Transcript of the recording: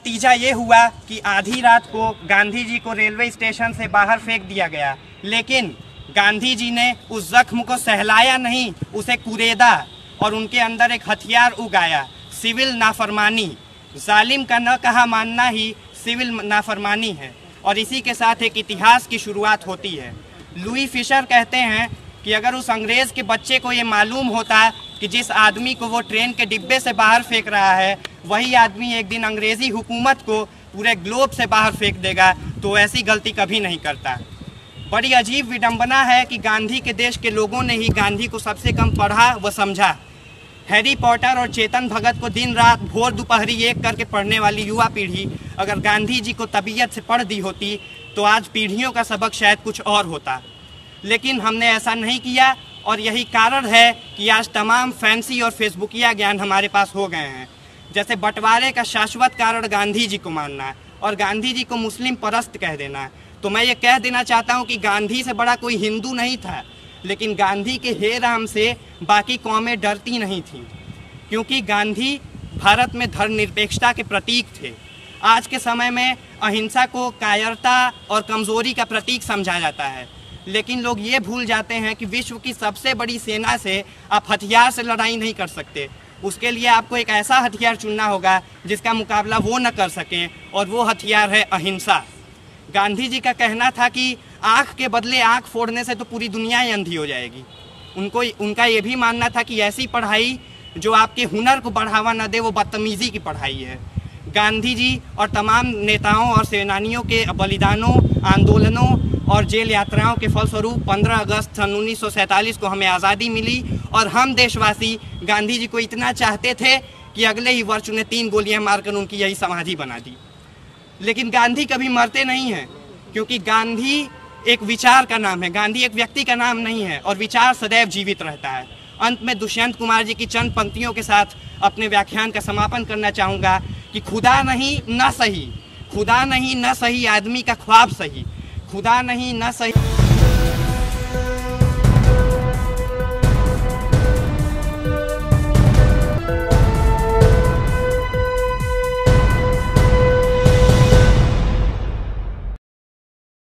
नतीजा ये हुआ कि आधी रात को गांधी जी को रेलवे स्टेशन से बाहर फेंक दिया गया, लेकिन गांधी जी ने उस जख्म को सहलाया नहीं, उसे कुरेदा और उनके अंदर एक हथियार उगाया, सिविल नाफरमानी। जालिम का न कहा मानना ही सिविल नाफरमानी है और इसी के साथ एक इतिहास की शुरुआत होती है। लुई फिशर कहते हैं कि अगर उस अंग्रेज़ के बच्चे को ये मालूम होता कि जिस आदमी को वो ट्रेन के डिब्बे से बाहर फेंक रहा है वही आदमी एक दिन अंग्रेज़ी हुकूमत को पूरे ग्लोब से बाहर फेंक देगा, तो ऐसी गलती कभी नहीं करता। बड़ी अजीब विडंबना है कि गांधी के देश के लोगों ने ही गांधी को सबसे कम पढ़ा व समझा। हैरी पॉटर और चेतन भगत को दिन रात भोर दोपहरी एक करके पढ़ने वाली युवा पीढ़ी अगर गांधी जी को तबीयत से पढ़ दी होती तो आज पीढ़ियों का सबक शायद कुछ और होता, लेकिन हमने ऐसा नहीं किया और यही कारण है कि आज तमाम फैंसी और फेसबुकिया ज्ञान हमारे पास हो गए हैं। जैसे बंटवारे का शाश्वत कारण गांधी जी को मानना और गांधी जी को मुस्लिम परस्त कह देना। तो मैं ये कह देना चाहता हूँ कि गांधी से बड़ा कोई हिंदू नहीं था, लेकिन गांधी के हे राम से बाकी कौमें डरती नहीं थीं, क्योंकि गांधी भारत में धर्मनिरपेक्षता के प्रतीक थे। आज के समय में अहिंसा को कायरता और कमज़ोरी का प्रतीक समझा जाता है, लेकिन लोग ये भूल जाते हैं कि विश्व की सबसे बड़ी सेना से आप हथियार से लड़ाई नहीं कर सकते। उसके लिए आपको एक ऐसा हथियार चुनना होगा जिसका मुकाबला वो न कर सकें, और वो हथियार है अहिंसा। गांधी जी का कहना था कि आँख के बदले आँख फोड़ने से तो पूरी दुनिया ही अंधी हो जाएगी। उनका ये भी मानना था कि ऐसी पढ़ाई जो आपके हुनर को बढ़ावा न दे वो बदतमीज़ी की पढ़ाई है। गांधी जी और तमाम नेताओं और सेनानियों के बलिदानों, आंदोलनों और जेल यात्राओं के फलस्वरूप 15 अगस्त सन 1947 को हमें आज़ादी मिली और हम देशवासी गांधी जी को इतना चाहते थे कि अगले ही वर्ष उन्हें 3 गोलियां मारकर उनकी यही समाधि बना दी। लेकिन गांधी कभी मरते नहीं हैं, क्योंकि गांधी एक विचार का नाम है, गांधी एक व्यक्ति का नाम नहीं है, और विचार सदैव जीवित रहता है। अंत में दुष्यंत कुमार जी की चंद पंक्तियों के साथ अपने व्याख्यान का समापन करना चाहूँगा कि खुदा नहीं न सही, खुदा नहीं न सही आदमी का ख्वाब सही, खुदा नहीं न सही।